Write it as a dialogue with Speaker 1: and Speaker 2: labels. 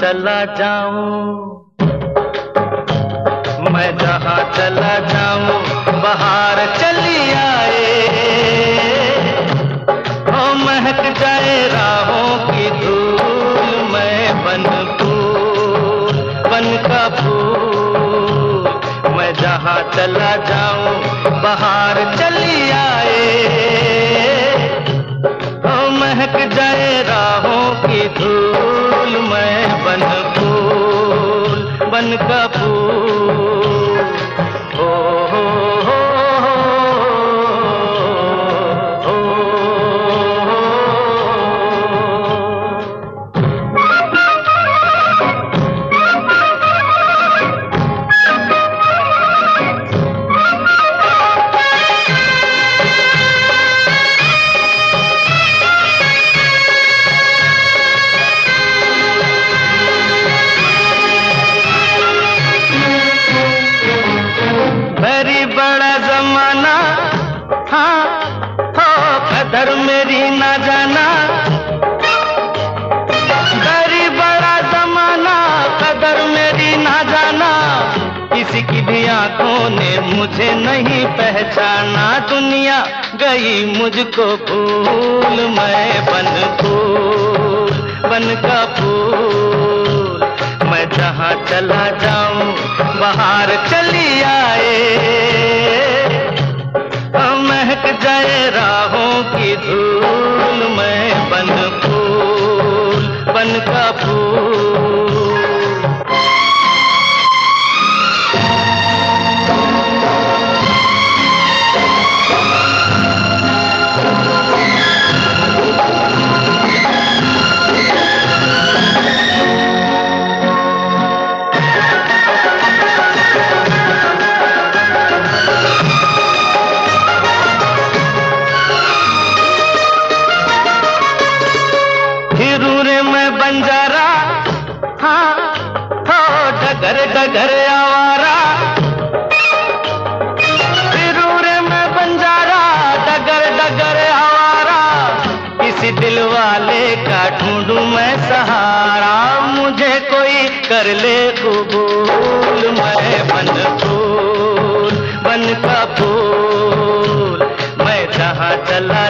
Speaker 1: चला जाऊं, मैं जहां चला जाऊं बहार चली आए, ओ महक जाए राहों की धूल, मैं बनफूल बन का फूल, मैं जहां चला जाऊं बहार चली आए, ओ महक जाए राहों की धूल, मैं बनफूल बन का फूल। कदर मेरी ना जाना, बड़ी बड़ा जमाना, कदर मेरी ना जाना, किसी की भी आंखों ने मुझे नहीं पहचाना, दुनिया गई मुझको भूल, मैं बनफूल बन का फूल, मैं जहां चला जाऊं बहार चली आए, महक जाए राहों की धूल, मैं बनफूल बन का फूल। बंजारा हाँ हो डगर डगर आवारा, फिरूरे में बंजारा डगर डगर आवारा, किसी दिल वाले का ढूंढूं मैं सहारा, मुझे कोई कर ले कबूल, मैं बनफूल बन का फूल, मैं जहां चला